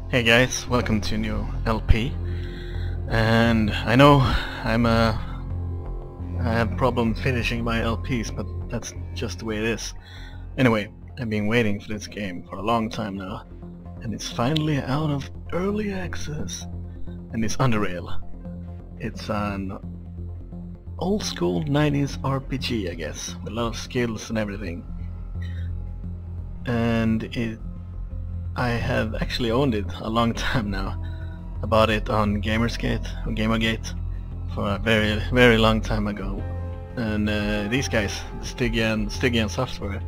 Hey guys, welcome to a new LP. And I know I have problem finishing my LPs, but that's just the way it is. Anyway, I've been waiting for this game for a long time now, and it's finally out of early access. And it's Underrail. It's an old school 90s RPG, I guess, with a lot of skills and everything. And I have actually owned it a long time now. I bought it on Gamergate for a very, very long time ago. And these guys, the Stygian Software,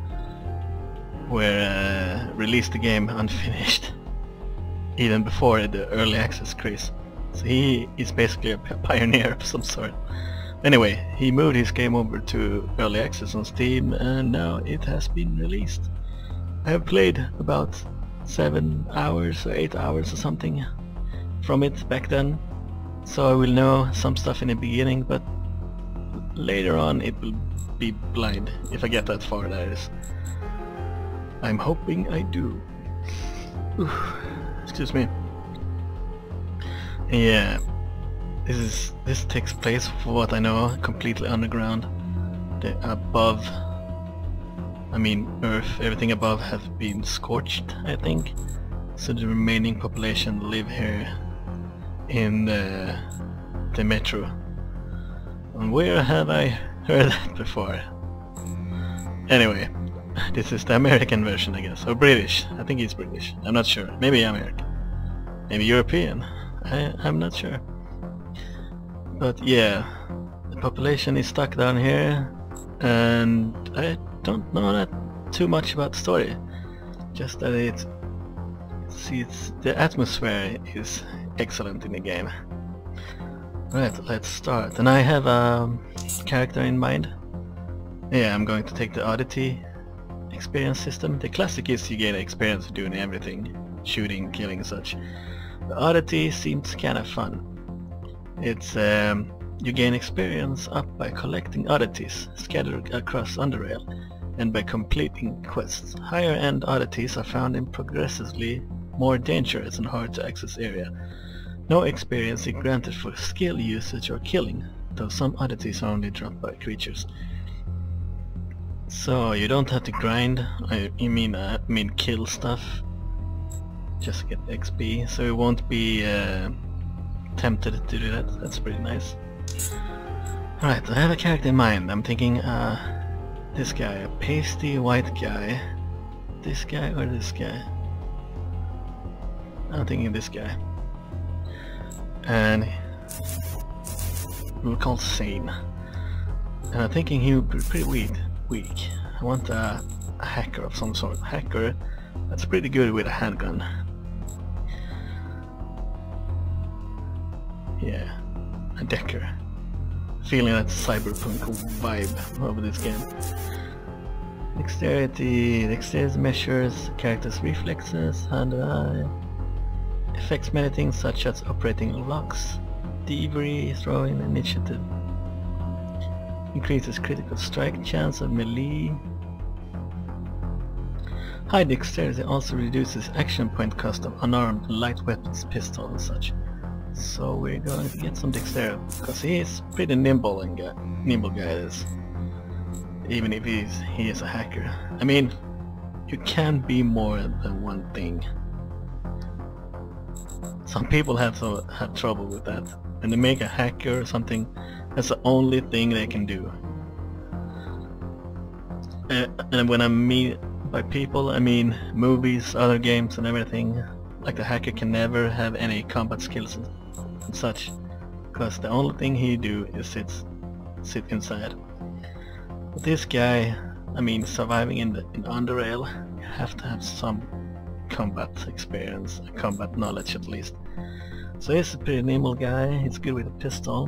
released the game unfinished, even before the early access craze. So he is basically a pioneer of some sort. Anyway, he moved his game over to early access on Steam, and now it has been released. I have played about 7 hours or 8 hours or something from it back then, so I will know some stuff in the beginning, but later on it will be blind, if I get that far, that is. I'm hoping I do. Oof, excuse me. Yeah, this takes place, for what I know, completely underground. Earth, everything above has been scorched, I think. So the remaining population live here in the metro. And where have I heard that before? Anyway, this is the American version, I guess, or British. I think it's British. I'm not sure. Maybe American. Maybe European. I'm not sure. But yeah, the population is stuck down here, and I don't know that too much about the story. Just that the atmosphere is excellent in the game. Right, let's start. And I have a character in mind. Yeah, I'm going to take the Oddity experience system. The classic is you get experience doing everything, shooting, killing, such. The Oddity seems kind of fun. It's you gain experience up by collecting oddities scattered across Underrail, and by completing quests. Higher end oddities are found in progressively more dangerous and hard to access area. No experience is granted for skill usage or killing, though some oddities are only dropped by creatures. So you don't have to grind, I mean kill stuff, just get XP, so you won't be tempted to do that. That's pretty nice. Alright, I have a character in mind. I'm thinking this guy, a pasty white guy. This guy or this guy? I'm thinking this guy. And we'll call Sane. And I'm thinking he would be pretty weak. I want a hacker of some sort. Hacker that's pretty good with a handgun. Yeah, a decker. Feeling that cyberpunk vibe over this game. Dexterity measures character's reflexes, hand and eye. Affects many things such as operating locks, thievery, throwing, initiative. Increases critical strike chance of melee. High dexterity also reduces action point cost of unarmed and light weapons, pistol and such. So we're going to get some dexterity, because he is pretty nimble guy is. Even if he is a hacker. I mean, you can be more than one thing. Some people have trouble with that, and they make a hacker or something that's the only thing they can do. And when I mean by people, I mean movies, other games and everything. Like the hacker can never have any combat skills and such, because the only thing he do is sit inside. But this guy, I mean, surviving in Underrail, you have to have some combat experience, combat knowledge at least. So he's a pretty nimble guy. He's good with a pistol.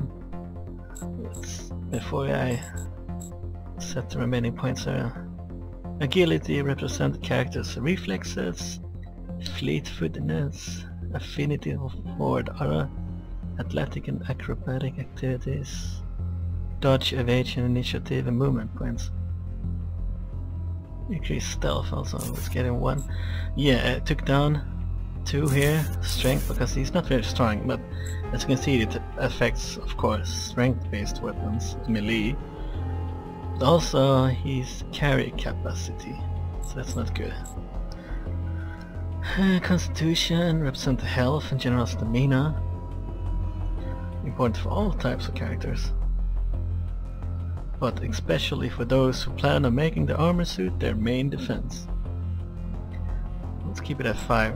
Before I set the remaining points here. Agility represents the character's reflexes, fleet-footedness, affinity for aura, athletic and acrobatic activities, dodge, evasion, initiative and movement points. Increase stealth also, let's get in one. Yeah, I took down 2 here, strength, because he's not very strong, but as you can see it affects, of course, strength-based weapons, melee. But also his carry capacity, so that's not good. Constitution represents health and general stamina. Important for all types of characters, but especially for those who plan on making the armor suit their main defense. Let's keep it at 5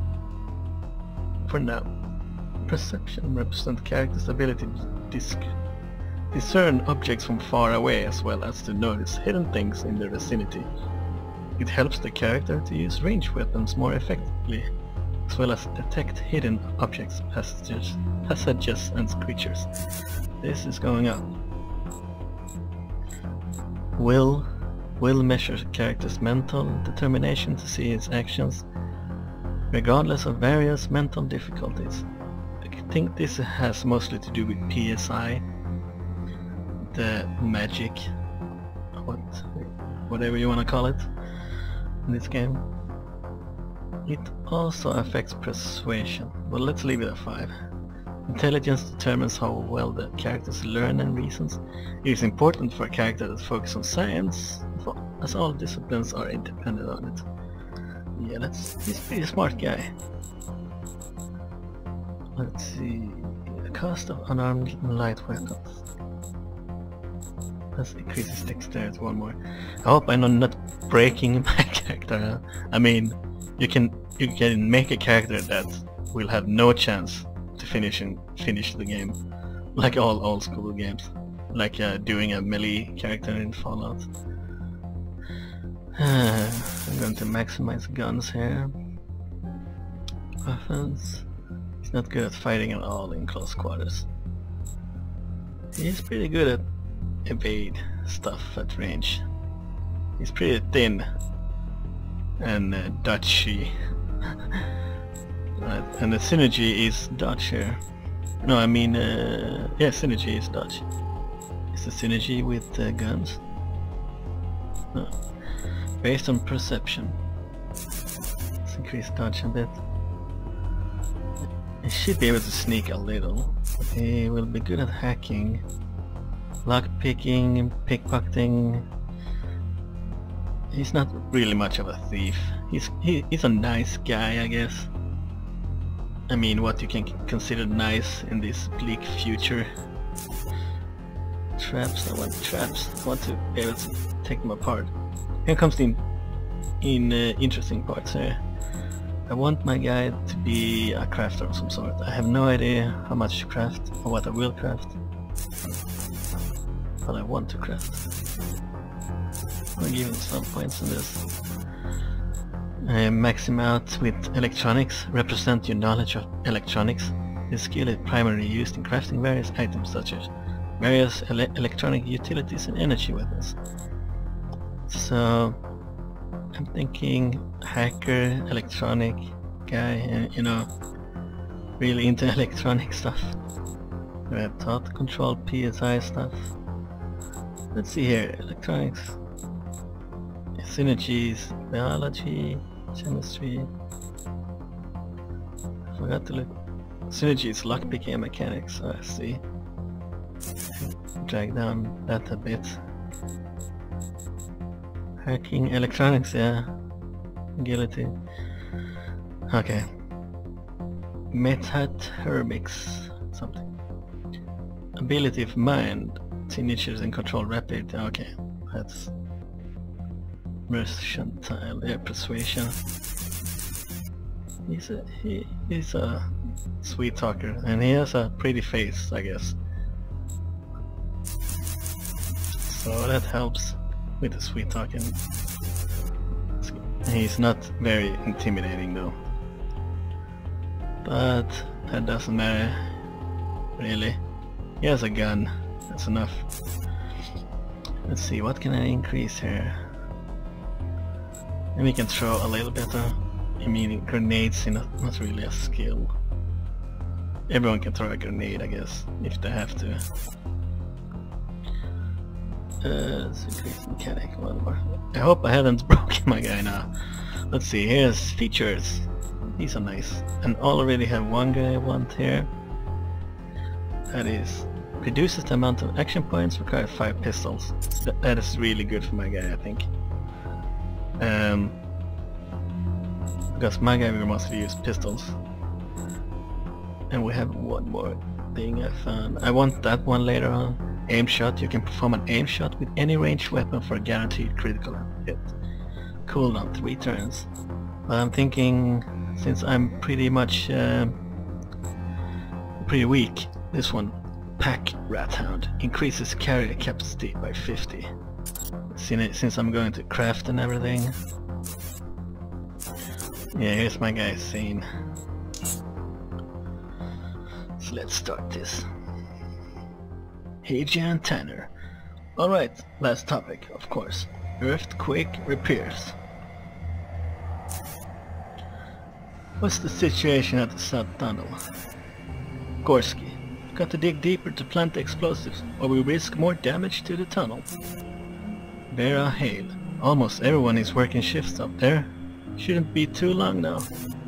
for now. Perception represents character's ability to discern objects from far away, as well as to notice hidden things in their vicinity. It helps the character to use ranged weapons more effectively, as well as detect hidden objects, passages and creatures. This is going up. Will measures a character's mental determination to see his actions, regardless of various mental difficulties. I think this has mostly to do with PSI, the magic, whatever you want to call it, in this game. It also affects persuasion, but let's leave it at 5. Intelligence determines how well the characters learn and reasons. It is important for a character that focuses on science, as all disciplines are independent on it. Yeah, he's a pretty smart guy. Let's see, the cost of unarmed light weapons. Let's increase his dexterity 1 more. I hope I'm not breaking my character. I mean, you can make a character that will have no chance to finish the game, like all old school games, like doing a melee character in Fallout. I'm going to maximize guns here. Weapons. He's not good at fighting at all in close quarters. He's pretty good at evade stuff at range. He's pretty thin and dodgy. Right, and the synergy is dodge here. No, I mean, yeah, synergy is dodge. Is the synergy with guns? No. Based on perception. Let's increase dodge a bit. He should be able to sneak a little. He will be good at hacking, lockpicking, pickpocketing. He's not really much of a thief. He's a nice guy, I guess. I mean, what you can consider nice in this bleak future. Traps, I want traps. I want to be able to take them apart. Here comes the interesting parts here. I want my guy to be a crafter of some sort. I have no idea how much to craft or what I will craft, but I want to craft. I'll give him some points in this. Max him out with electronics. Represent your knowledge of electronics. This skill is primarily used in crafting various items such as various electronic utilities and energy weapons. So I'm thinking hacker, electronic guy, and you know, really into electronic stuff. We have thought control, PSI stuff. Let's see here, electronics, synergies, biology, chemistry. I forgot to look. Synergy is lockpicking and mechanics, so I see. Drag down that a bit. Hacking, electronics, yeah. Agility. Okay. Metathermics, something. Ability of mind to initiate and control rapid. Okay, that's mercantile, yeah, persuasion. He's a sweet talker, and he has a pretty face, I guess. So that helps with the sweet talking. He's not very intimidating though, but that doesn't matter really. He has a gun, that's enough. Let's see, what can I increase here? Maybe we can throw a little better. I mean, grenades is not really a skill. Everyone can throw a grenade, I guess, if they have to. Let's increase mechanic one more. I hope I haven't broken my guy now. Let's see, here's features. these are nice. And already have one guy I want here. That is, reduces the amount of action points, require 5 pistols. So that is really good for my guy, I think. Because my guy will mostly use pistols. And we have one more thing I found. I want that one later on. Aim shot. You can perform an aim shot with any ranged weapon for a guaranteed critical hit. Cooldown 3 turns. But I'm thinking, since I'm pretty much pretty weak, this one, Pack Rat Hound, increases carrier capacity by 50. Since I'm going to craft and everything. Yeah, here's my guy's scene. So let's start this. Hey Jan Tanner. Alright, last topic, of course. Earthquake repairs. What's the situation at the South Tunnel? Gorski. Got to dig deeper to plant the explosives, or we risk more damage to the tunnel. Vera Hale. Almost everyone is working shifts up there. Shouldn't be too long now.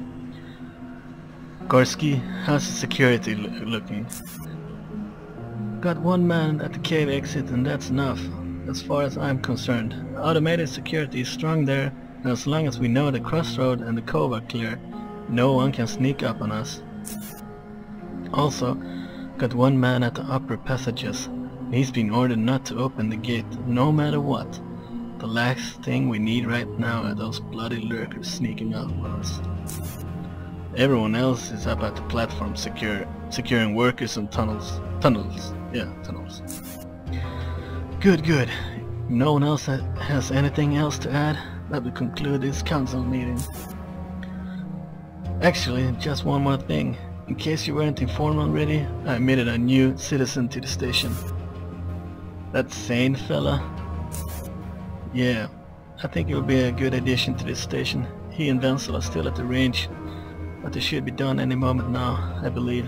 Gorski, how's the security looking? Got one man at the cave exit and that's enough, as far as I'm concerned. Automated security is strong there, and as long as we know the crossroad and the cove are clear, no one can sneak up on us. Also, got one man at the upper passages. He's been ordered not to open the gate, no matter what. The last thing we need right now are those bloody lurkers sneaking up on us. Everyone else is up at the platform securing workers and tunnels. Yeah, tunnels. Good. No one else has anything else to add. That will conclude this council meeting. Actually, just one more thing. In case you weren't informed already, I admitted a new citizen to the station. That sane fella? Yeah, I think it would be a good addition to this station. He and Wenzel are still at the range, but they should be done any moment now, I believe.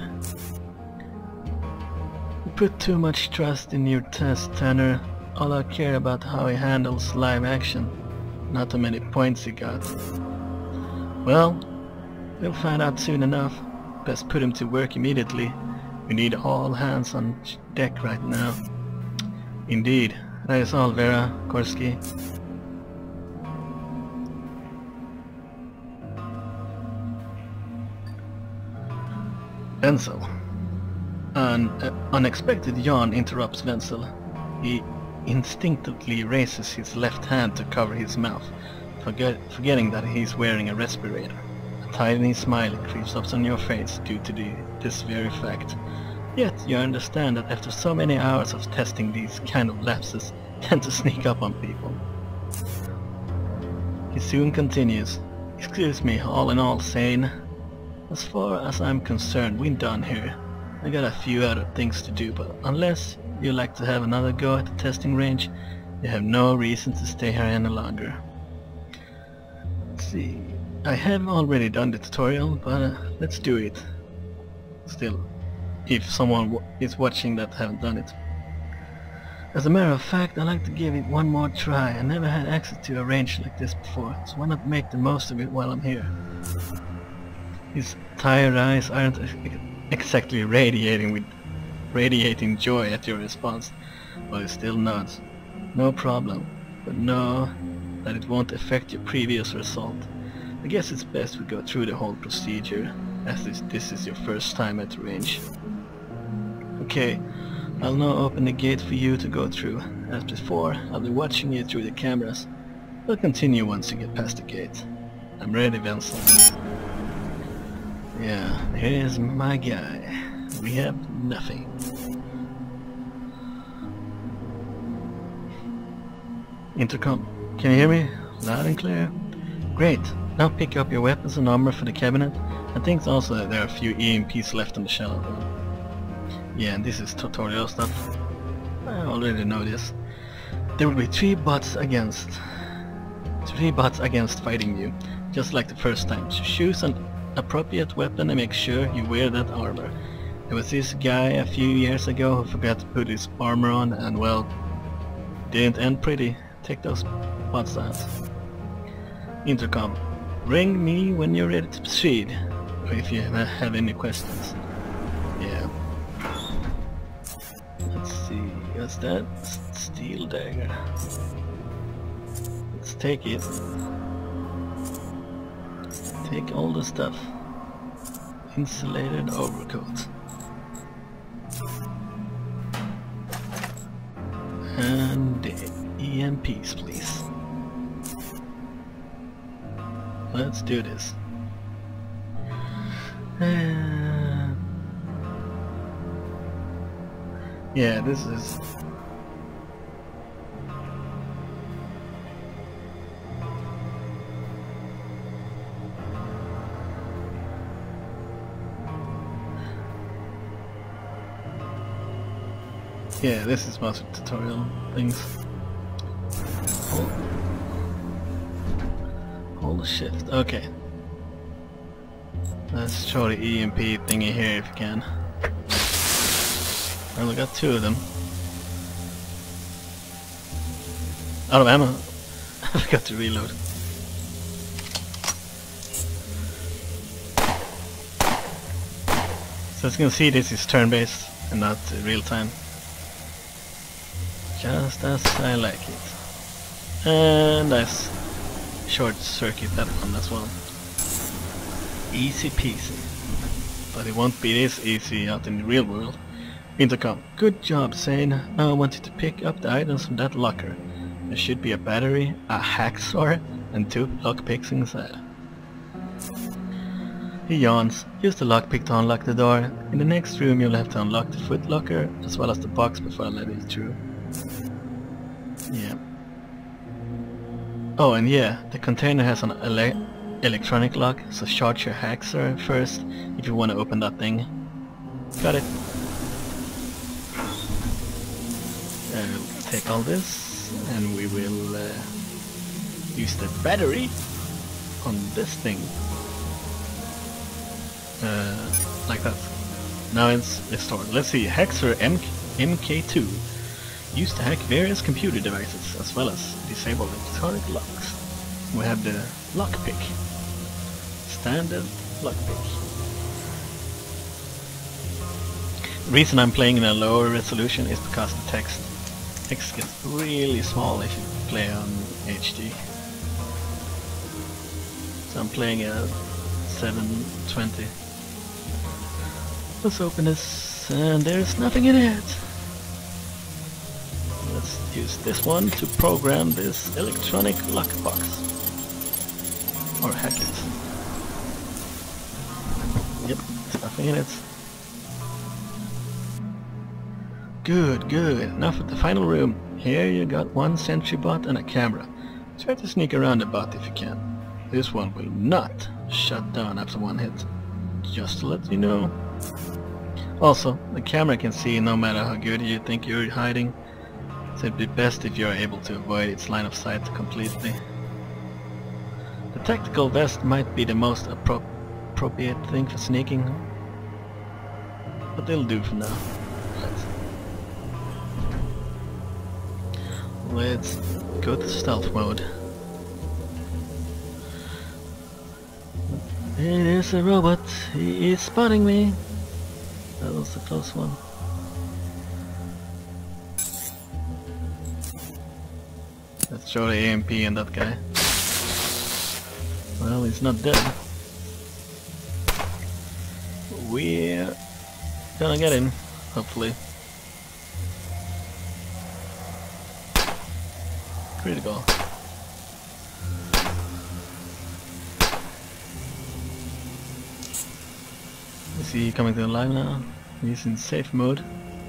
You put too much trust in your test, Tanner. All I care about how he handles live action, not how many points he got. Well, we'll find out soon enough. Best put him to work immediately. We need all hands on deck right now. Indeed. That is all, Vera, Gorski. Wenzel. An unexpected yawn interrupts Wenzel. He instinctively raises his left hand to cover his mouth, forgetting that he's wearing a respirator. A tiny smile creeps up on your face due to this very fact. Yet you understand that after so many hours of testing, these kind of lapses tend to sneak up on people. He soon continues. Excuse me, all in all, sane. As far as I'm concerned, we're done here. I got a few other things to do, but unless you like to have another go at the testing range, you have no reason to stay here any longer. Let's see. I have already done the tutorial, but let's do it. Still, if someone is watching that haven't done it. As a matter of fact, I'd like to give it one more try. I never had access to a range like this before, so why not make the most of it while I'm here? His tired eyes aren't exactly radiating joy at your response, but he still nods. No problem, but know that it won't affect your previous result. I guess it's best we go through the whole procedure, as this is your first time at the range. Okay, I'll now open the gate for you to go through. As before, I'll be watching you through the cameras. We'll continue once you get past the gate. I'm ready, Wenzel. Yeah, here's my guy. We have nothing. Intercom, can you hear me? Loud and clear. Great. Now pick up your weapons and armor for the cabinet. I think also that there are a few EMPs left on the shelf. Yeah, and this is tutorial stuff. I already know this. There will be 3 bots against fighting you, just like the first time. So choose an appropriate weapon and make sure you wear that armor. There was this guy a few years ago who forgot to put his armor on, and well, didn't end pretty. Take those bots out. Intercom. Ring me when you're ready to proceed, or if you have any questions. Yeah. Let's see, what's that? Steel dagger. Let's take it. Take all the stuff. Insulated overcoat. And the EMPs, please. Let's do this. Yeah, this is... Yeah, this is most of the tutorial things. Hold the shift, okay. Let's show the EMP thingy here if you can. I only got 2 of them. Out of ammo. I forgot to reload. So as you can see, this is turn-based and not real time. Just as I like it. And I short circuit that one as well. Easy peasy. But it won't be this easy out in the real world. Intercom. Good job, Zane. Now I want you to pick up the items from that locker. There should be a battery, a hacksaw, and 2 lockpicks inside. He yawns. Use the lockpick to unlock the door. In the next room you'll have to unlock the foot locker as well as the box before I let you through. Yeah. Oh, and yeah, the container has an electronic lock, so charge your hacksaw first if you want to open that thing. Got it. We'll take all this and we will use the battery on this thing. Like that. Now it's restored. Let's see, hacksaw MK2. Used to hack various computer devices as well as disable electronic locks. We have the lockpick. Standard lockpick. The reason I'm playing in a lower resolution is because the text gets really small if you play on HD. So I'm playing at 720. Let's open this, and there's nothing in it. Let's use this one to program this electronic lockbox. Or hack it. Yep, there's nothing in it. Good, good. Now for the final room. Here you got 1 sentry bot and a camera. Try to sneak around the bot if you can. This one will not shut down after 1 hit. Just to let you know. Also, the camera can see no matter how good you think you're hiding. So it'd be best if you're able to avoid its line of sight completely. The tactical vest might be the most appropriate thing for sneaking, but it'll do for now. Let's go to stealth mode. It is a robot. He is spotting me. That was a close one. Let's show the AMP and that guy. Well, he's not dead. We're gonna get him, hopefully. Critical. Is he coming to life now? He's in safe mode.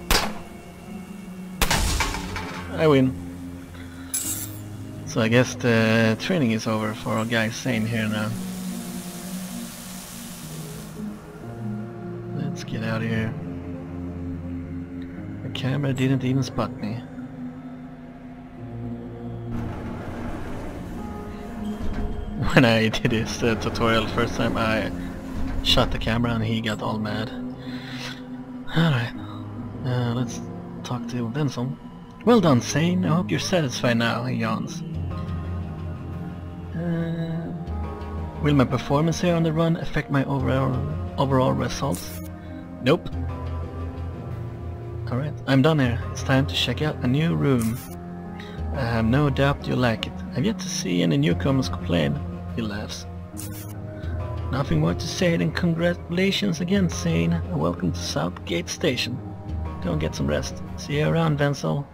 I win. So I guess the training is over for our guy Zane here now. Let's get out of here. The camera didn't even spot me. When I did this tutorial first time, I shot the camera and he got all mad. Alright, let's talk to Denson. Well done, Zane. I hope you're satisfied now, he yawns. Will my performance here on the run affect my overall results? Nope. Alright, I'm done here. It's time to check out a new room. I have no doubt you'll like it. I've yet to see any newcomers complain. He laughs. Nothing more to say than congratulations again, Zane, and welcome to Southgate Station. Go and get some rest. See you around, Wenzel.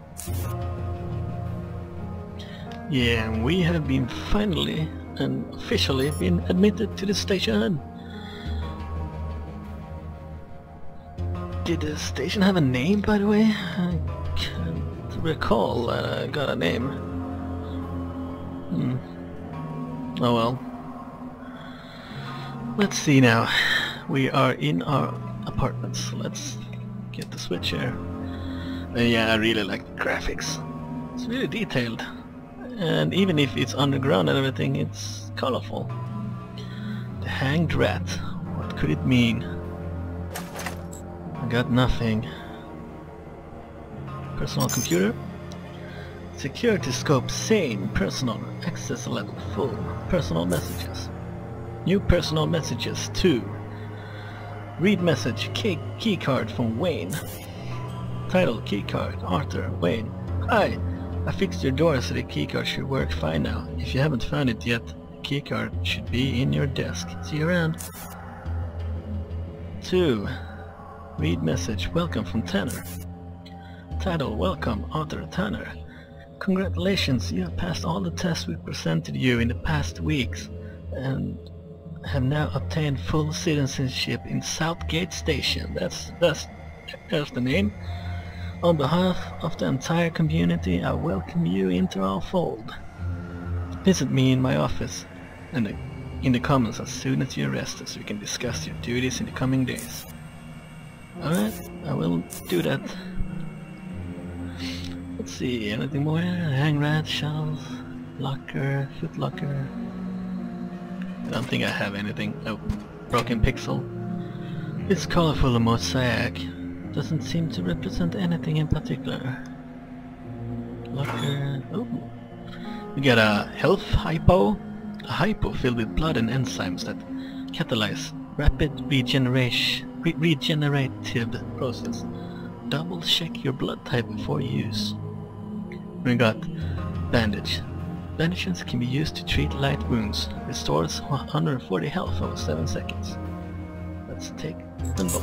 Yeah, and we have been finally and officially been admitted to the station. Did the station have a name, by the way? I can't recall that I got a name. Oh well. Let's see now. We are in our apartments. Let's get the switch here. Yeah, I really like the graphics. It's really detailed. And even if it's underground and everything, it's colorful. The hanged rat. What could it mean? I got nothing. Personal computer. Security scope sane. Personal. Access level full. Personal messages. New personal messages 2. Read message key card from Wayne. Title key card Arthur Wayne. Hi, I fixed your door so the key card should work fine now. If you haven't found it yet, the key card should be in your desk. See you around. 2. Read message welcome from Tanner. Title welcome Arthur Tanner. Congratulations, you have passed all the tests we presented you in the past weeks and have now obtained full citizenship in Southgate Station. That's the name. On behalf of the entire community, I welcome you into our fold. Visit me in my office and in the comments as soon as you're rested so we can discuss your duties in the coming days. Alright, I will do that. Let's see, anything more? Hang rat, shelves, locker, foot locker. I don't think I have anything. Oh, broken pixel. This colorful mosaic doesn't seem to represent anything in particular. Locker. Oh, we got a health hypo. A hypo filled with blood and enzymes that catalyze rapid regenerative process. Double check your blood type before use. We got bandage. Bandages can be used to treat light wounds. Restores 140 health over 7 seconds. Let's take them both.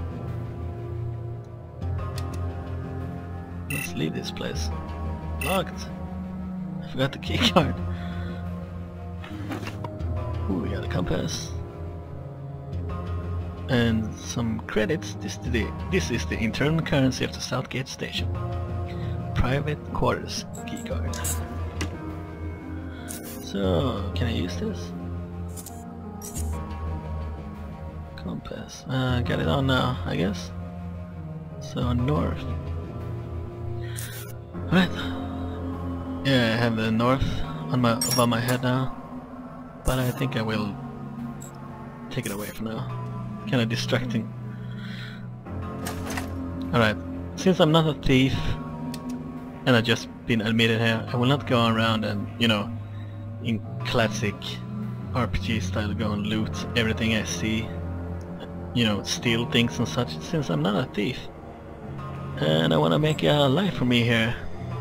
Let's leave this place. Locked. I forgot the key card. Ooh, we got a compass. And some credits. This is the internal currency of the Southgate Station. Private quarters key card. So, can I use this? Compass. Got it on now, I guess. So, north. Right. Yeah, I have the north on above my head now. But I think I will take it away for now. Kinda distracting. Alright. Since I'm not a thief, and I've just been admitted here, I will not go around and, you know, in classic RPG style go and loot everything I see, you know, steal things and such, since I'm not a thief and I want to make a life for me here.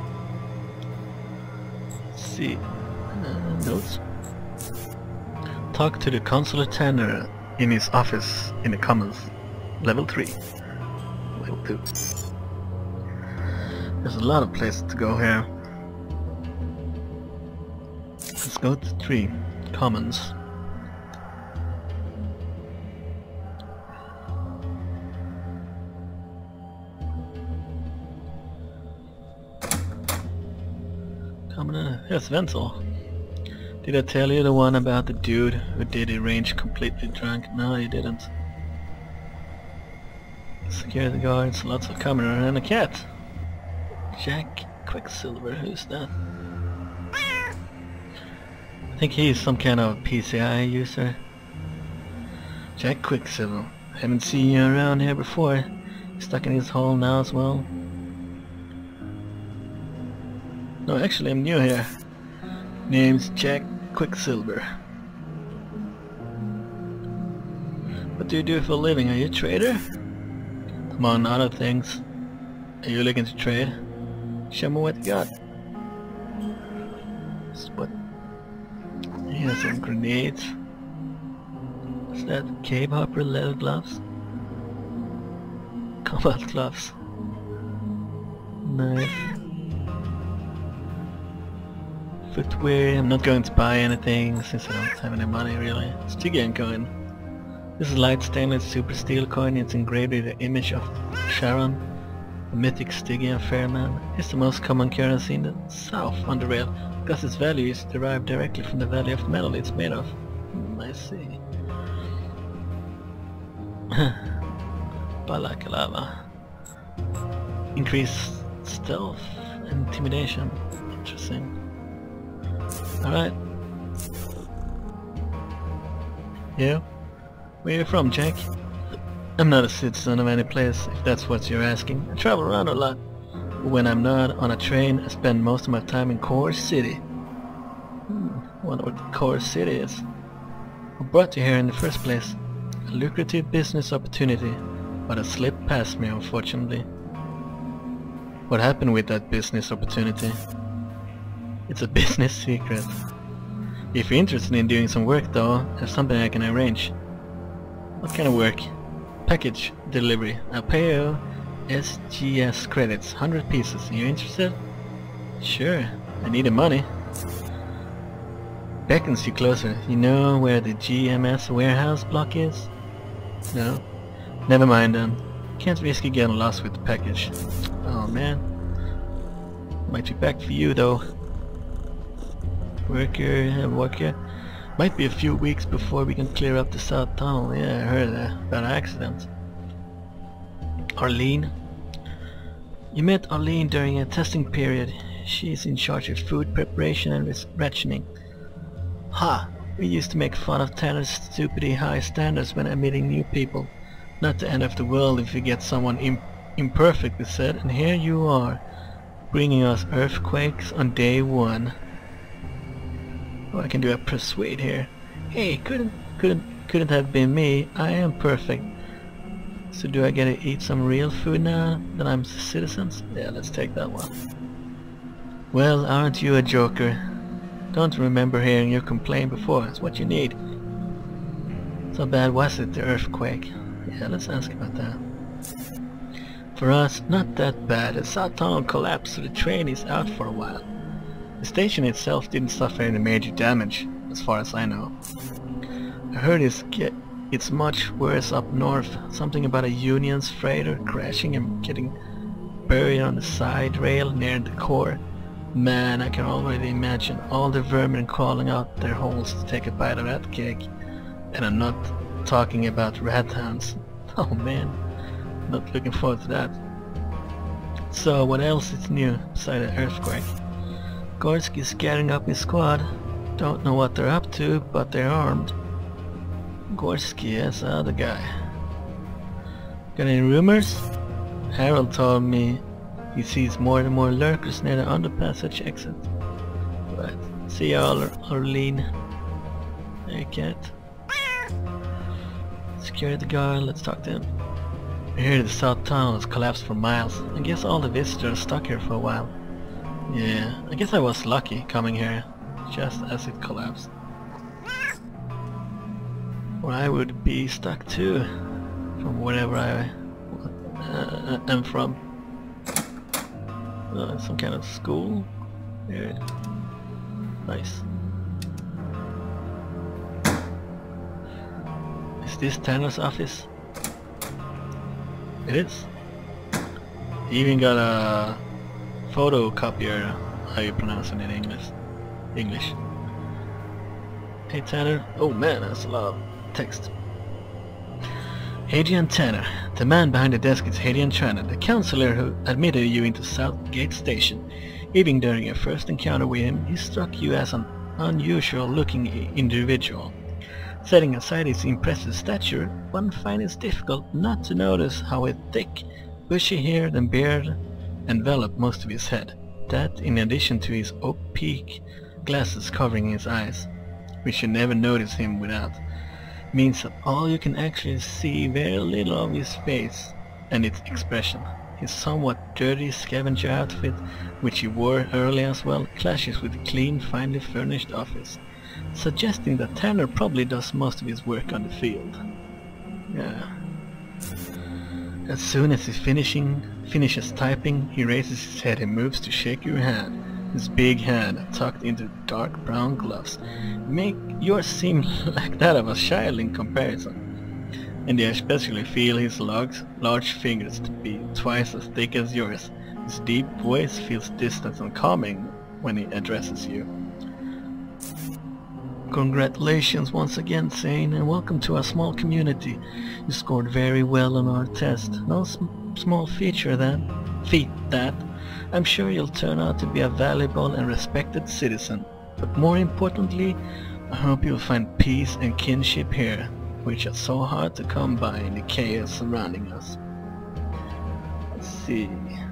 Let's see, notes. Talk to the consular Tanner in his office in the commons. Level 3. Level 2. There's a lot of places to go here. Let's go to 3. Commons. Common, here's Wenzel. Did I tell you the one about the dude who did arrange completely drunk? No, you didn't. Security guards, lots of camera and a cat. Jack Quicksilver, who's that? I think he's some kind of PCI user. Jack Quicksilver. Haven't seen you around here before. He's stuck in his hole now as well. No, actually I'm new here. Name's Jack Quicksilver. What do you do for a living? Are you a trader? Among other things. Are you looking to trade? Show me what you got. What? Here's some grenades. What's that? Cave hopper leather gloves? Combat gloves. Nice. Footwear. I'm not going to buy anything since I don't have any money really. Stygian coin. This is light stainless super steel coin. It's engraved with the image of Sharon, the mythic Stygian fairman. It's the most common currency in the south Underrail because its value is derived directly from the value of the metal it's made of. I see. Balaklava. Increased stealth, intimidation. Interesting. Alright. Yeah? Where are you from, Jack? I'm not a citizen of any place, if that's what you're asking. I travel around a lot. When I'm not on a train, I spend most of my time in Core City. Wonder what Core City is. What brought you here in the first place? A lucrative business opportunity, but it slipped past me, unfortunately. What happened with that business opportunity? It's a business secret. If you're interested in doing some work though, there's something I can arrange. What kind of work? Package delivery. I'll pay you SGS credits, 100 pieces. Are you interested? Sure, I need the money. Beckons you closer. You know where the GMS warehouse block is? No? Never mind then. Can't risk you getting lost with the package. Oh man. Might be back for you though. Worker. Might be a few weeks before we can clear up the south tunnel. Yeah, I heard about an accident. Arlene. You met Arlene during a testing period. She's in charge of food preparation and rationing. Ha! We used to make fun of Tanner's stupidly high standards when admitting new people. Not the end of the world if you get someone imperfect, we said, and here you are, bringing us earthquakes on day one. Oh, I can do a persuade here. Hey, couldn't have been me. I am perfect. So do I get to eat some real food now that I'm citizens? Yeah, let's take that one. Well, aren't you a joker? Don't remember hearing you complain before. It's what you need. So bad was it, the earthquake? Yeah, let's ask about that. For us, not that bad. The south tunnel collapsed, so the train is out for a while. The station itself didn't suffer any major damage, as far as I know. I heard it's much worse up north. Something about a Union's freighter crashing and getting buried on the side rail near the core. Man, I can already imagine all the vermin crawling out their holes to take a bite of that cake. And I'm not talking about rat hounds. Oh man, not looking forward to that. So what else is new beside the earthquake? Gorski's gathering up his squad. Don't know what they're up to, but they're armed. Gorski, yes, the other guy. Got any rumors? Harold told me he sees more and more lurkers near the underpassage exit. Right. See ya, Arlene. There you cat. Security guard, let's talk to him. I hear the south tunnel has collapsed for miles. I guess all the visitors are stuck here for a while. Yeah, I guess I was lucky coming here just as it collapsed. Or I would be stuck too, from wherever I am from. Some kind of school? Yeah. Nice. Is this Tanner's office? It is. He even got a photocopier, how you pronounce it in English. Hey Tanner. Oh man, that's a lot of text. Adrian Tanner. The man behind the desk is Adrian Tanner, the counselor who admitted you into Southgate Station. Even during your first encounter with him, he struck you as an unusual looking individual. Setting aside his impressive stature, one finds it difficult not to notice how a thick, bushy-haired and beard enveloped most of his head. That, in addition to his opaque glasses covering his eyes, which you never notice him without. means that all you can actually see very little of his face and its expression. His somewhat dirty scavenger outfit, which he wore earlier as well, clashes with the clean, finely furnished office, suggesting that Tanner probably does most of his work on the field. Yeah. As soon as he finishes typing, he raises his head and moves to shake your hand. His big hand, tucked into dark brown gloves, make yours seem like that of a child in comparison. And you especially feel his large fingers to be twice as thick as yours. His deep voice feels distant and calming when he addresses you. Congratulations once again, Zane, and welcome to our small community. You scored very well on our test. No small feat that. I'm sure you'll turn out to be a valuable and respected citizen. But more importantly, I hope you'll find peace and kinship here, which are so hard to come by in the chaos surrounding us. Let's see.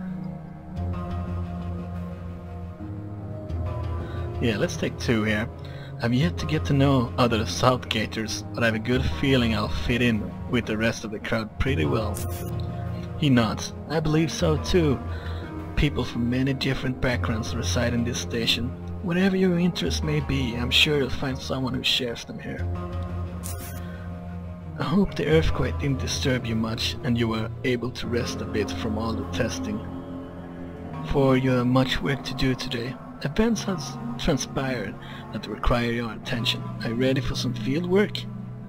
Yeah, let's take 2 here. I've yet to get to know other Southgaters, but I have a good feeling I'll fit in with the rest of the crowd pretty well. He nods. I believe so too. People from many different backgrounds reside in this station. Whatever your interests may be, I'm sure you'll find someone who shares them here. I hope the earthquake didn't disturb you much and you were able to rest a bit from all the testing. For you have much work to do today. Events have transpired that require your attention. Are you ready for some field work?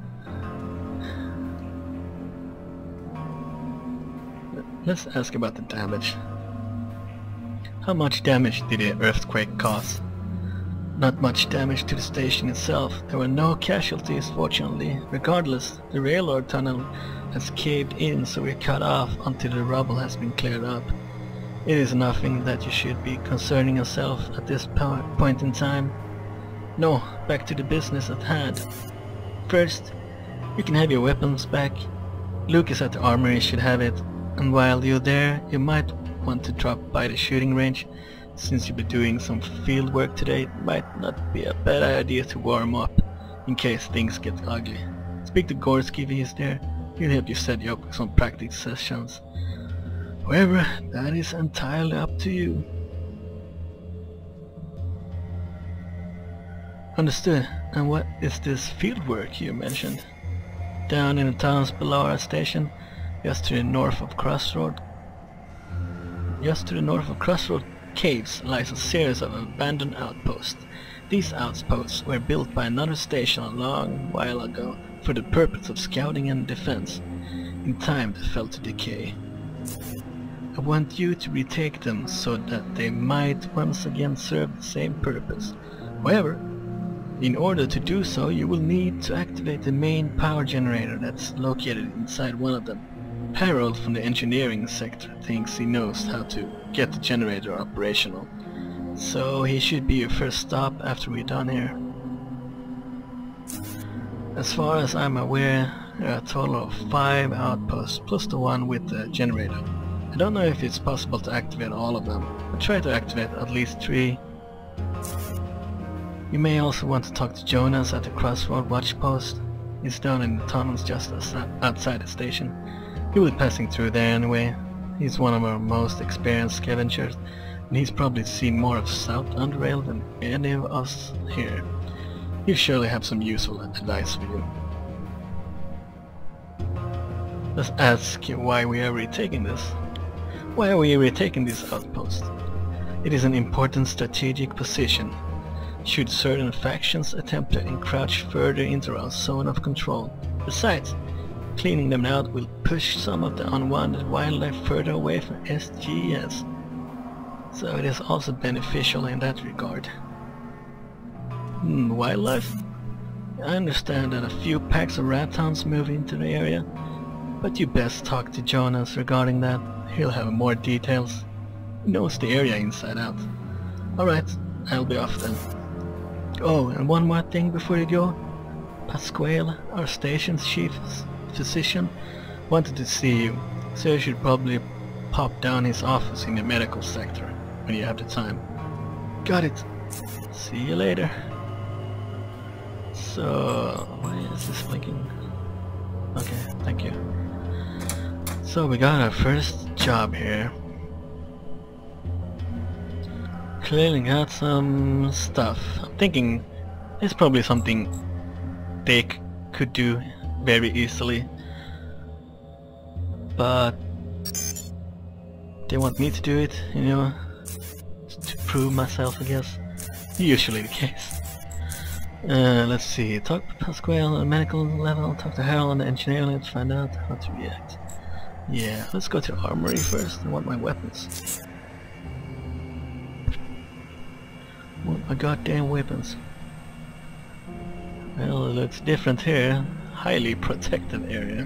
Let's ask about the damage. How much damage did the earthquake cause? Not much damage to the station itself. There were no casualties, fortunately. Regardless, the railroad tunnel has caved in, so we're cut off until the rubble has been cleared up. It is nothing that you should be concerning yourself at this point in time. No, back to the business at hand. First, you can have your weapons back. Lucas at the armory should have it, and while you're there, you might want to drop by the shooting range. Since you'll be doing some field work today, it might not be a bad idea to warm up, in case things get ugly. Speak to Gorski if he's there. He'll help you set you up with some practice sessions. However, that is entirely up to you. Understood. And what is this field work you mentioned? Down in the towns below our station, just to the north of Crossroad Caves lies a series of abandoned outposts. These outposts were built by another station a long while ago for the purpose of scouting and defense. In time they fell to decay. I want you to retake them so that they might once again serve the same purpose. However, in order to do so, you will need to activate the main power generator that's located inside one of them. Harold from the engineering sector thinks he knows how to get the generator operational, so he should be your first stop after we're done here. As far as I'm aware, there are a total of 5 outposts plus the one with the generator. I don't know if it's possible to activate all of them, but try to activate at least 3. You may also want to talk to Jonas at the Crossroad Watch Post. He's down in the tunnels just outside the station. He will be passing through there anyway. He's one of our most experienced scavengers, and he's probably seen more of South Underrail than any of us here. He'll surely have some useful advice for you. Let's ask why we are retaking this. Why are we retaking this outpost? It is an important strategic position. Should certain factions attempt to encroach further into our zone of control. Besides, cleaning them out will push some of the unwanted wildlife further away from SGS. So it is also beneficial in that regard. Wildlife? I understand that a few packs of rat hounds move into the area, but you best talk to Jonas regarding that. He'll have more details. He knows the area inside out. Alright, I'll be off then. Oh, and one more thing before you go. Pasquale, our station's chief physician, wanted to see you, so you should probably pop down his office in the medical sector when you have the time. Got it. See you later. So, why is this blinking? Okay, thank you. So we got our first job here. Clearly got some stuff. I'm thinking it's probably something they could do very easily, but they want me to do it, you know, to prove myself, I guess. Usually the case. Let's see. Talk to Pasquale on the medical level, talk to Harold on the engineering level to find out how to react. Yeah, let's go to the armory first. I want my weapons. I want my goddamn weapons. Well, it looks different here. Highly protected area.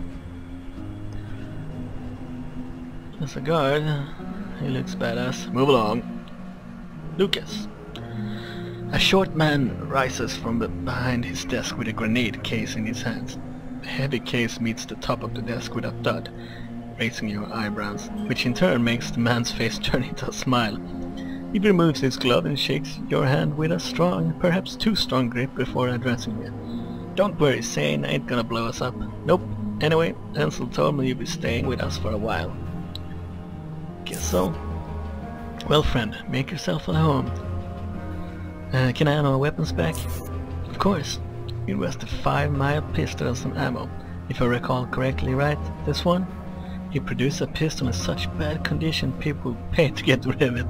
There's a guard. He looks badass. Move along. Lucas. A short man rises from behind his desk with a grenade case in his hands. The heavy case meets the top of the desk with a thud, raising your eyebrows, which in turn makes the man's face turn into a smile. He removes his glove and shakes your hand with a strong, perhaps too strong grip before addressing you. Don't worry, Sane ain't gonna blow us up. Nope. Anyway, Ansel told me you'll be staying with us for a while. Guess so. Well, friend, make yourself at home. Can I have my weapons back? Of course. You requested 5 mild pistol and some ammo. If I recall correctly, right? This one? He produced a pistol in such bad condition people pay to get rid of it.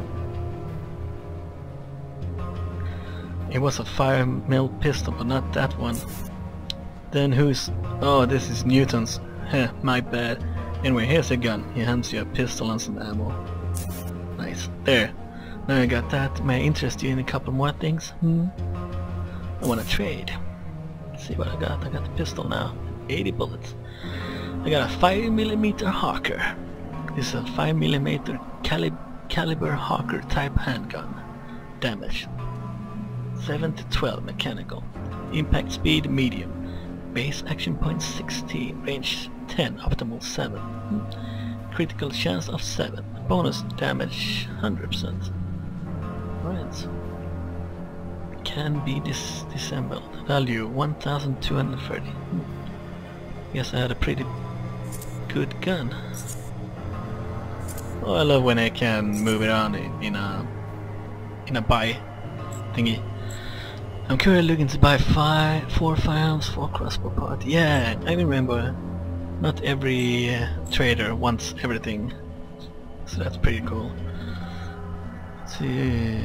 It was a 5mm pistol, but not that one. Then whose? Oh, this is Newton's. Heh, my bad. Anyway, here's a gun. He hands you a pistol and some ammo. Nice. There. Now I got that. May I interest you in a couple more things? I wanna trade. Let's see what I got. I got the pistol now. 80 bullets. I got a 5mm Hawker. This is a 5mm caliber Hawker type handgun. Damage 7 to 12 mechanical. Impact speed medium. Base action point 16. Range 10. Optimal 7. Critical chance of 7. Bonus damage 100%. Right. Can be disassembled. Value 1230. Guess I had a pretty good gun. Oh, I love when I can move it on in a buy thingy. I'm currently looking to buy 4 firearms, 4 crossbow parts. Yeah, I remember. Not every trader wants everything, so that's pretty cool. Let's see,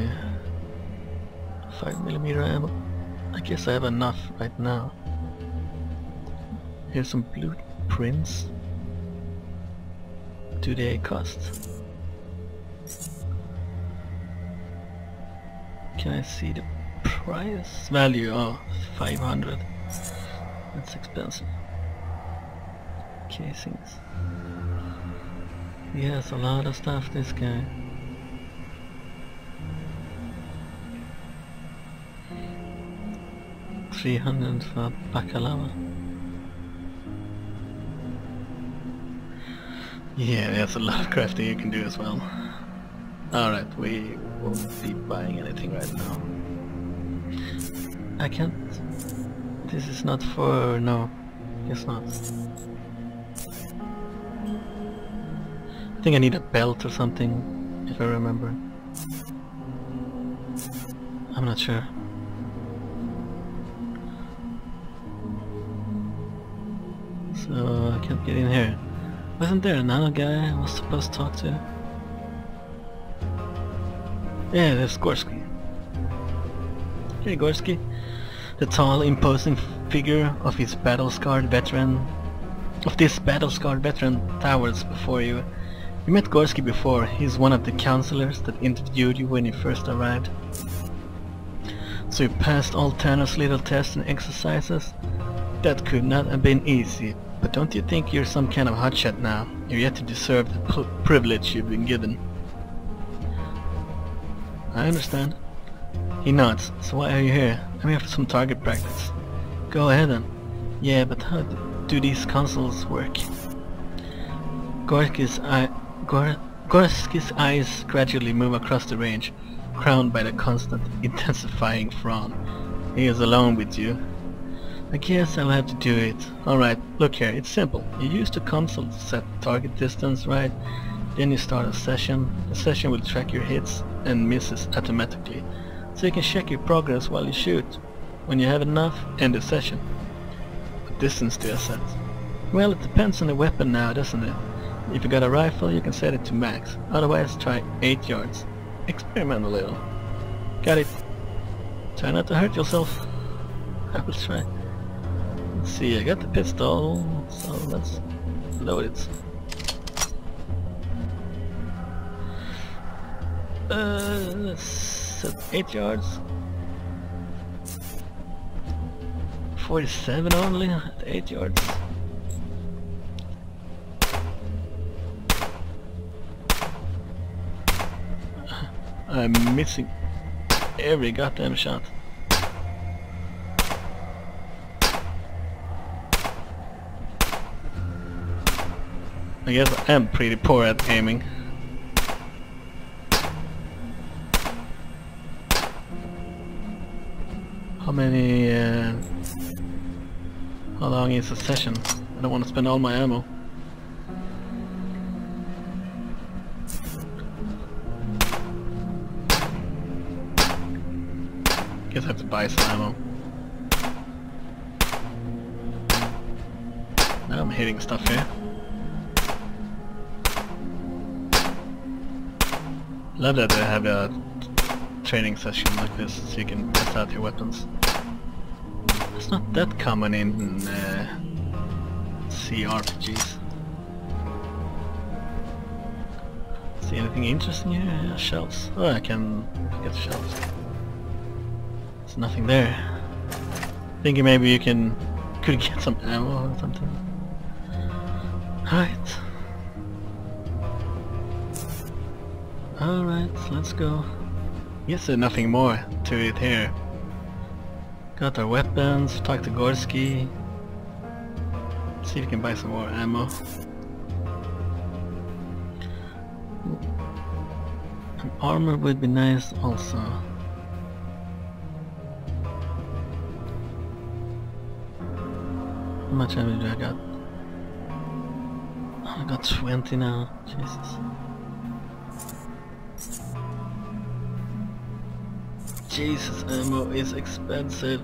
5mm ammo. I guess I have enough right now. Here's some blueprints. Do they cost? Can I see the price? Value? Oh, 500. That's expensive. Casings. He has a lot of stuff, this guy. $300 for Bakalava. Yeah, there's a lot of crafting you can do as well. Alright, we won't be buying anything right now. I can't... This is not for... no, guess not. I think I need a belt or something, if I remember. I'm not sure. So I can't get in here. Wasn't there another guy I was supposed to talk to? Yeah, there's Gorski. Hey Gorski. The tall, imposing figure of this battle-scarred veteran towers before you. You met Gorski before. He's one of the counselors that interviewed you when you first arrived. So you passed all Tanner's little tests and exercises? That could not have been easy, but don't you think you're some kind of hotshot now? You're yet to deserve the privilege you've been given. I understand. He nods. So why are you here? I'm here for some target practice. Go ahead then. Yeah, but how do these consoles work? Gorski's eyes gradually move across the range, crowned by the constant, intensifying frown. He is alone with you. I guess I'll have to do it. Alright, look here, it's simple. You use the console to set target distance, right? Then you start a session. The session will track your hits and misses automatically. So you can check your progress while you shoot. When you have enough, end the session. What distance do I set? Well, it depends on the weapon now, doesn't it? If you got a rifle, you can set it to max. Otherwise, try 8 yards. Experiment a little. Got it. Try not to hurt yourself. I will try. Let's see, I got the pistol, so let's load it. Let's set 8 yards. 47 only at 8 yards. I'm missing every goddamn shot. I guess I am pretty poor at aiming. How many... how long is a session? I don't want to spend all my ammo. Guess I have to buy some ammo. Now I'm hitting stuff here. Love that they have a training session like this, so you can test out your weapons. It's not that common in CRPGs. See anything interesting here? Yeah, shells. Oh, I can get shells. There's nothing there. Thinking maybe you could get some ammo or something. Alright. Alright, let's go. Guess there's nothing more to it here. Got our weapons, talk to Gorski. See if we can buy some more ammo. An armor would be nice also. How much ammo do I got? Oh, I got 20 now. Jesus. Jesus, ammo is expensive.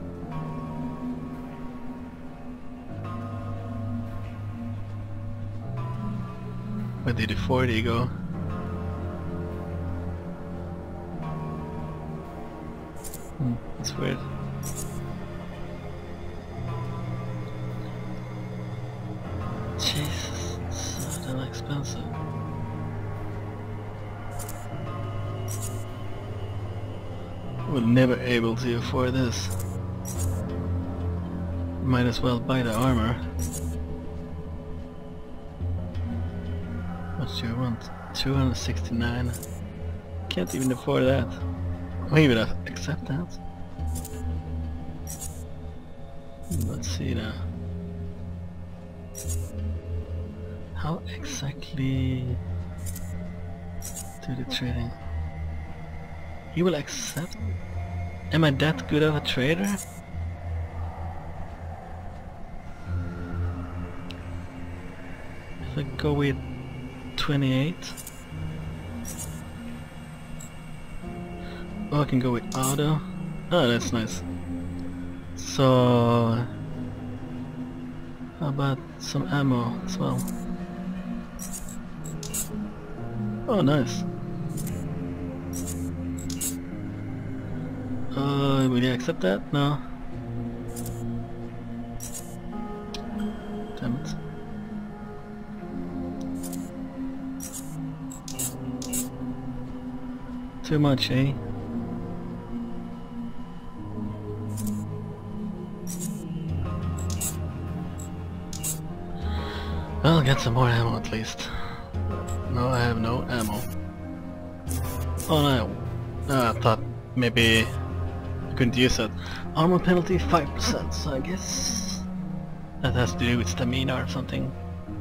Where did the 40 go? That's weird. Jesus, it's so damn expensive. We're never able to afford this. Might as well buy the armor. What do you want? 269. Can't even afford that. Maybe I'll accept that. Let's see now. How exactly do the trading? You will accept? Am I that good of a trader? If I go with 28. Oh, I can go with auto. Oh, that's nice. So, how about some ammo as well? Oh, nice. Will you accept that? No. Damn it. Too much, eh? I'll get some more ammo at least. No, I have no ammo. Oh no. I thought maybe I couldn't use it. Armor penalty 5%, so I guess that has to do with stamina or something.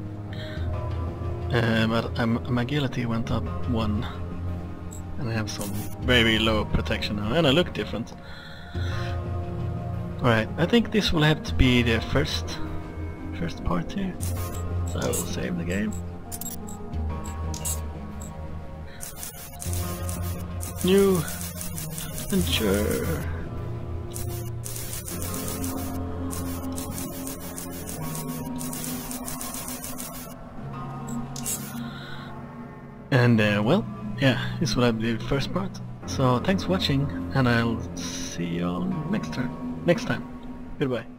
But my agility went up 1. And I have some very low protection now, and I look different. Alright, I think this will have to be the first part here. So I will save the game. New adventure. And well, yeah, this will have the first part. So thanks for watching, and I'll see you all next time. Goodbye.